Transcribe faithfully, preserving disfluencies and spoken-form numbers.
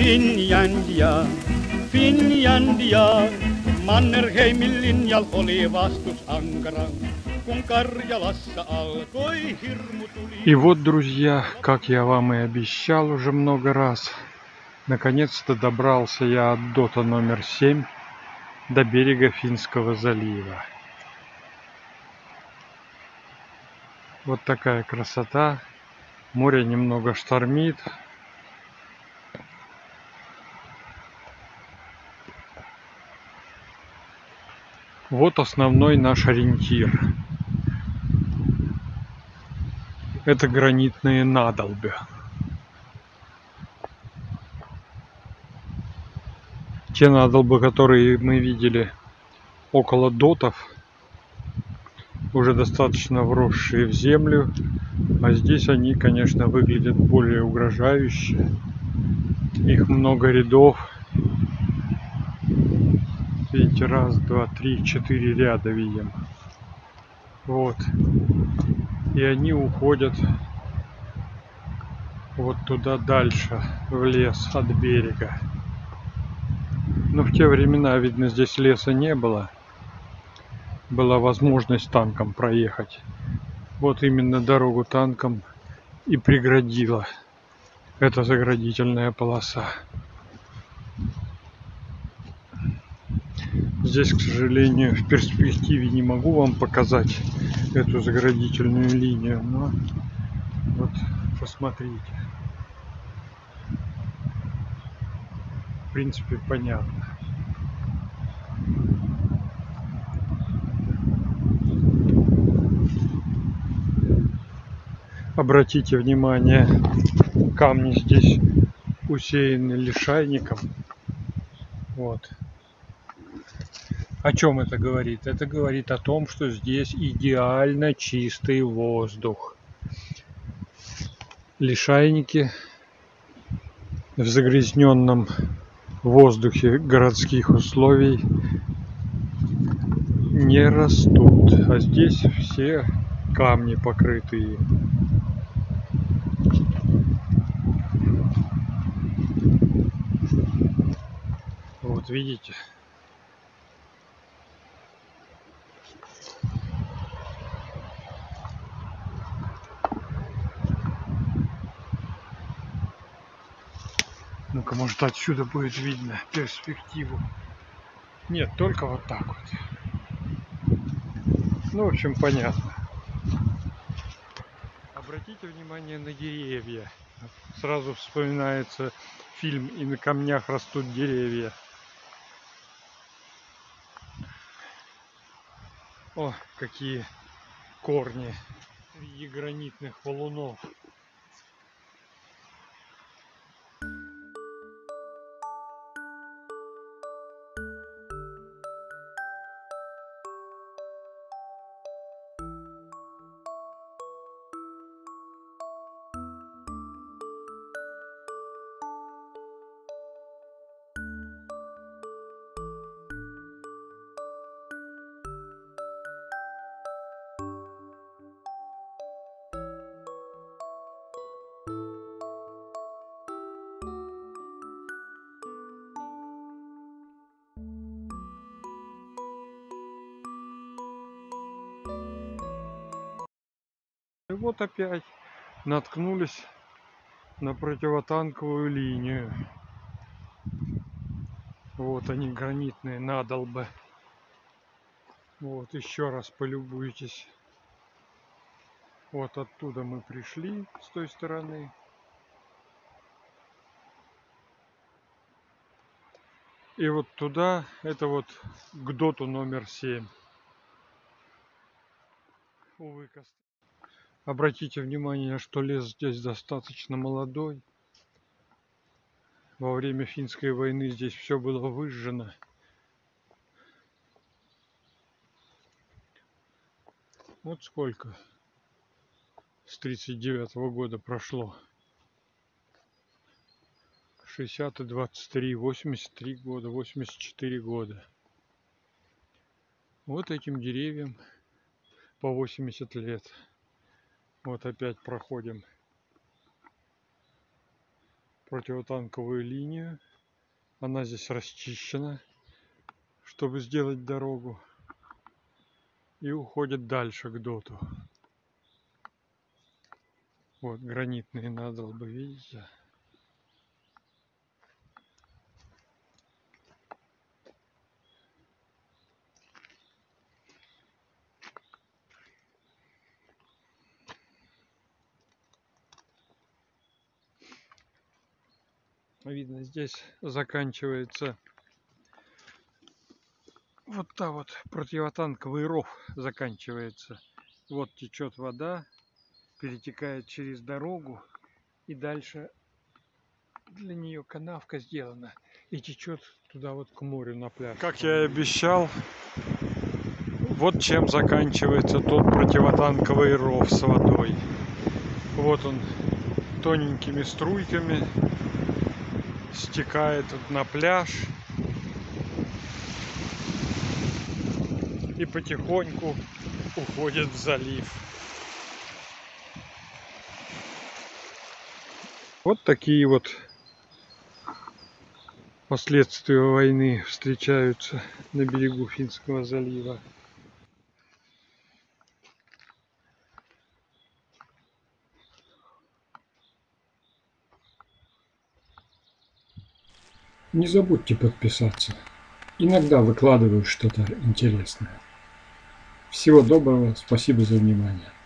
Finlandia, Finlandia, Mannerheimillin ja oli vastusankara, kun Karjalassa alkoi hirmu tuli. И вот, друзья, как я вам и обещал уже много раз, наконец-то добрался я от дота номер семь до берега Финского залива. Вот такая красота. Море немного штормит. Вот основной наш ориентир. Это гранитные надолбы. Те надолбы, которые мы видели около дотов, уже достаточно вросшие в землю. А здесь они, конечно, выглядят более угрожающе. Их много рядов. Видите, раз, два, три, четыре ряда видим. Вот. И они уходят вот туда дальше, в лес от берега. Но в те времена, видно, здесь леса не было. Была возможность танком проехать. Вот именно дорогу танком и преградила эта заградительная полоса. Здесь, к сожалению, в перспективе не могу вам показать эту заградительную линию, но вот посмотрите. В принципе, понятно. Обратите внимание, камни здесь усеяны лишайником. Вот. О чем это говорит? Это говорит о том, что здесь идеально чистый воздух. Лишайники в загрязненном воздухе городских условий не растут, а здесь все камни покрытые. Вот видите? Ну-ка, может, отсюда будет видно перспективу. Нет, только вот так вот. Ну, в общем, понятно. Обратите внимание на деревья. Сразу вспоминается фильм «И на камнях растут деревья». О, какие корни среди гранитных валунов. И вот опять наткнулись на противотанковую линию. Вот они, гранитные надолбы. Вот, еще раз полюбуйтесь. Вот оттуда мы пришли, с той стороны. И вот туда, это вот к доту номер семь. Увы, обратите внимание, что лес здесь достаточно молодой. Во время финской войны здесь все было выжжено. Вот сколько с тридцать девятого года прошло. шестьдесят и двадцать три, восемьдесят три года, восемьдесят четыре года. Вот этим деревьям по восемьдесят лет. Вот опять проходим противотанковую линию. Она здесь расчищена, чтобы сделать дорогу. И уходит дальше к доту. Вот гранитные надолбы, видите? Видно, здесь заканчивается вот та вот противотанковый ров заканчивается. Вот течет вода, перетекает через дорогу, и дальше для нее канавка сделана и течет туда вот к морю на пляж. Как я и обещал, вот чем заканчивается тот противотанковый ров с водой. Вот он тоненькими струйками стекает на пляж и потихоньку уходит в залив. Вот такие вот последствия войны встречаются на берегу Финского залива. Не забудьте подписаться. Иногда выкладываю что-то интересное. Всего доброго, спасибо за внимание.